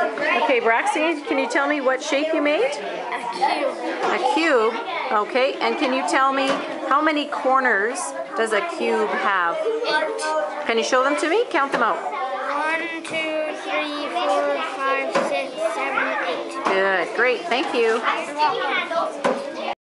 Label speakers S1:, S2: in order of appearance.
S1: Okay, Braxton, can you tell me what shape you made?
S2: A cube.
S1: A cube. Okay, and can you tell me how many corners does a cube have?
S2: 8.
S1: Can you show them to me? Count them out.
S2: 1, 2, 3, 4, 5, 6, 7, 8.
S1: Good, great, thank you.
S2: You're welcome.